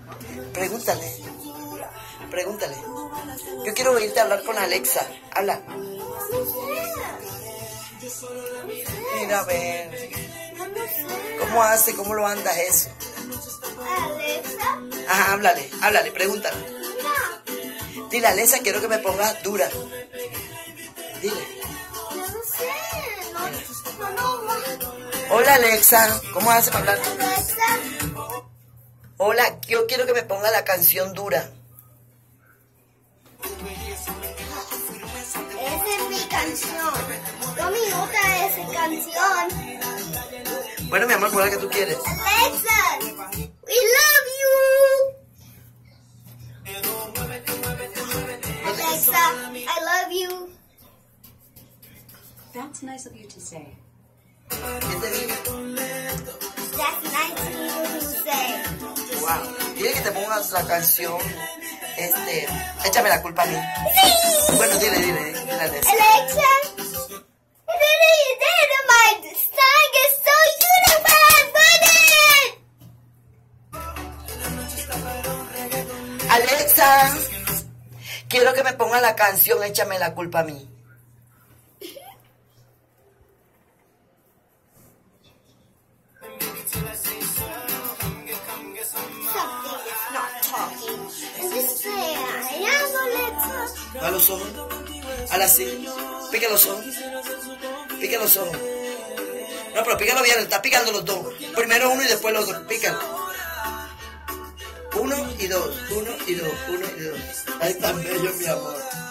Pregúntale. Pregúntale. Yo quiero oírte hablar con Alexa. Habla. Mira, a ver. ¿Cómo hace? ¿Cómo lo andas eso? Alexa. Ajá, háblale, pregúntale. No. Dile, Alexa, quiero que me pongas dura. Dile. Yo no sé. No. Hola, Alexa. ¿Cómo hace para hablar? Alexa. Hola, yo quiero que me ponga la canción dura. Esa es mi canción. No me gusta esa canción. Bueno, mi amor, ¿cuál es la que tú quieres? Alexa, we love you. Alexa, I love you. That's nice of you to say. ¿Quién te dijo? That's nice of you to say. Wow. Dile que te pongas la canción, échame la culpa a mí. Sí. Bueno, dile, Alexa. Alexa, my song is so beautiful. Alexa, quiero que me ponga la canción, échame la culpa a mí. Something is not talking. And just say, I am Alexa. A los ojos. Ahora sí. Pica los ojos. Pica los ojos. No, pero pícalo bien, está picando los dos. Primero uno y después los dos. Pícalo. 1 y 2, 1 y 2, 1 y 2. Ay, tan bello, mi amor.